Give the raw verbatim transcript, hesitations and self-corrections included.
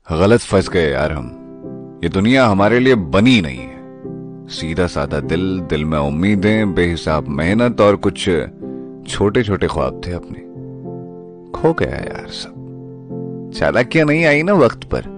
गलत फंस गए यार हम। ये दुनिया हमारे लिए बनी नहीं है। सीधा साधा दिल, दिल में उम्मीदें, बेहिसाब मेहनत और कुछ छोटे छोटे ख्वाब थे अपने। खो गया यार सब। चालाकियां नहीं आई ना वक्त पर।